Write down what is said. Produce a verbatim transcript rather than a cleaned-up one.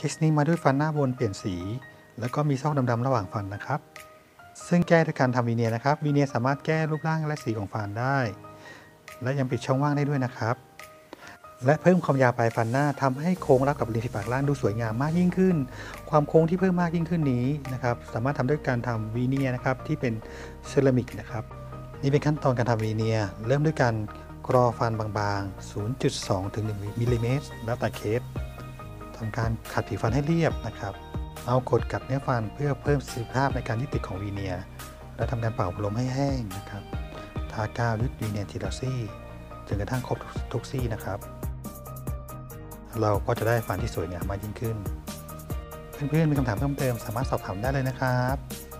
เคสนี้มาด้วยฟันหน้าบนเปลี่ยนสีแล้วก็มีซอกดำๆระหว่างฟันนะครับซึ่งแก้ด้วยการทำวีเนียร์นะครับวีเนียร์สามารถแก้รูปร่างและสีของฟันได้และยังปิดช่องว่างได้ด้วยนะครับและเพิ่มความยาวปลายฟันหน้าทำให้โค้งรับกับริมฝีปากล่างดูสวยงามมากยิ่งขึ้นความโค้งที่เพิ่มมากยิ่งขึ้นนี้นะครับสามารถทำด้วยการทำวีเนียร์นะครับที่เป็นเซรามิกนะครับนี่เป็นขั้นตอนการทำวีเนียร์เริ่มด้วยการกรอฟันบางๆ ศูนย์จุดสอง ถึง หนึ่ง มิลลิเมตรแล้วแต่เคสทำการขัดผิวฟันให้เรียบนะครับเอากดกัดเนื้อฟันเพื่อเพิ่มประสิทธิภาพในการยึดติดของวีเนียร์และทำการเป่าลมให้แห้งนะครับทากาวยึดวีเนียร์ทีละซี่จนกระทั่งครบทุกซี่นะครับเราก็จะได้ฟันที่สวยงามมากยิ่งขึ้นเพื่อนๆมีคำถามเพิ่มเติมสามารถสอบถามได้เลยนะครับ